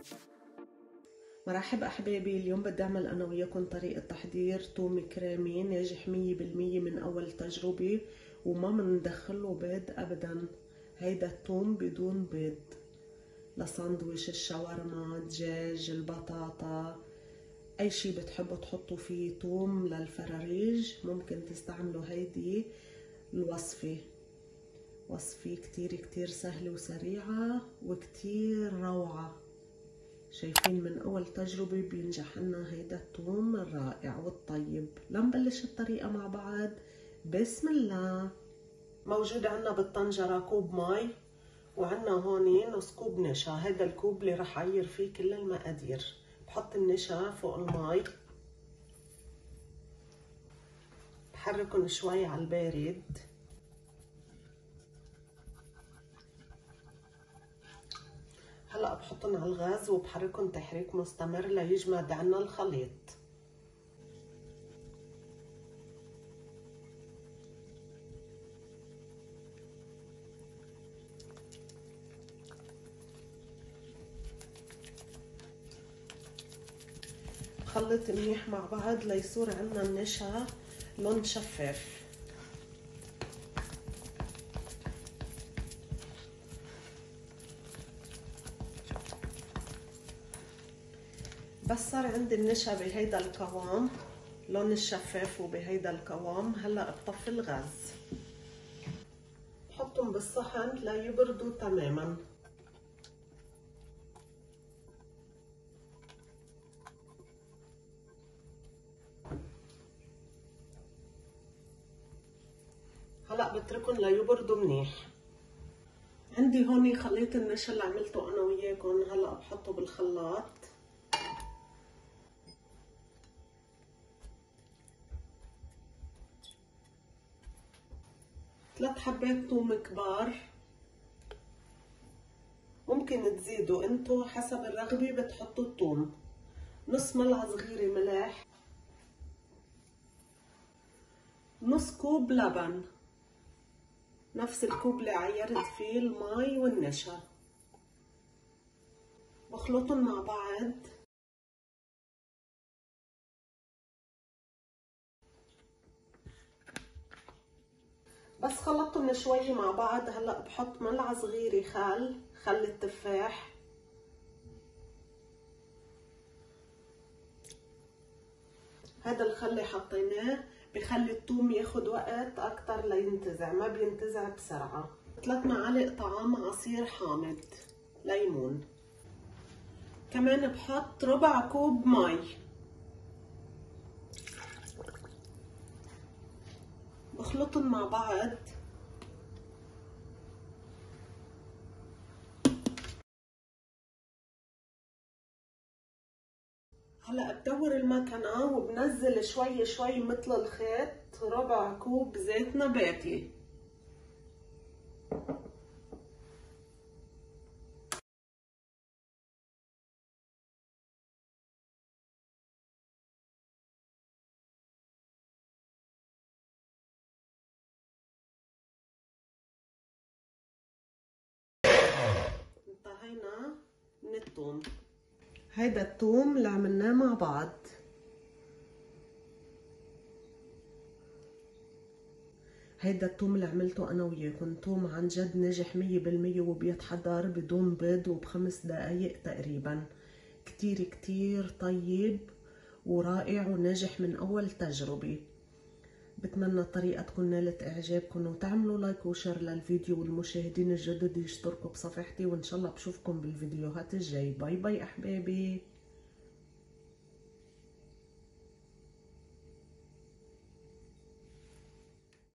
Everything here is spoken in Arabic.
مرحب أحبابي، اليوم بدي أعمل أنا وياكم طريقة تحضير توم كريمي ناجح 100% من أول تجربة، وما مندخله بيض أبدا. هيدا التوم بدون بيض لساندويش الشاورما، دجاج، البطاطا، أي شي بتحبوا تحطوا فيه توم للفراريج ممكن تستعملوا هيدي الوصفة. وصفة كتير سهلة وسريعة وكتير روعة. شايفين من اول تجربة بينجح لنا هيدا التوم الرائع والطيب. لنبلش الطريقة مع بعض. بسم الله. موجود عنا بالطنجرة كوب مي، وعنا هون نص كوب نشا. هيدا الكوب اللي رح اعير فيه كل المقادير. بحط النشا فوق المي، بحركن شوي على البارد. هلا بحطن على الغاز وبحركن تحريك مستمر ليجمد عنا الخليط. بخلط منيح مع بعض ليصير عنا النشا لون شفاف. بس صار عندي النشا بهيدا القوام، لون الشفاف وبهيدا القوام. هلا بطفي الغاز، بحطهم بالصحن ليبردوا تماما. هلا بتركن ليبردوا منيح. عندي هون خليط النشا اللي عملته انا وياكم. هلا بحطه بالخلاط. ثلاث حبات ثوم كبار، ممكن تزيدوا انتو حسب الرغبة بتحطوا الثوم. نص ملعقة صغيرة ملح، نص كوب لبن، نفس الكوب اللي عيرت فيه المي والنشا. بخلطهم مع بعض. بس خلطتهم شوي مع بعض. هلا بحط ملعقة صغيرة خل التفاح، هذا الخل اللي حطيناه بخلي الثوم ياخد وقت اكتر لينتزع، ما بينتزع بسرعة. 3 معالق طعام عصير حامض ليمون. كمان بحط ربع كوب مي. بخلطهم مع بعض. هلا بدور المكنة وبنزل شوي مثل الخيط ربع كوب زيت نباتي. انتهينا من الثوم. هيدا الثوم اللي عملناه مع بعض. هيدا الثوم اللي عملته انا وياكم. ثوم عن جد ناجح 100% وبيتحضر بدون بيض وب5 دقايق تقريبا. كتير طيب ورائع وناجح من اول تجربة. بتمنى الطريقة تكون نالت اعجابكم، وتعملوا لايك وشير للفيديو، والمشاهدين الجدد يشتركوا بصفحتي، وان شاء الله بشوفكم بالفيديوهات الجاي. باي باي احبابي.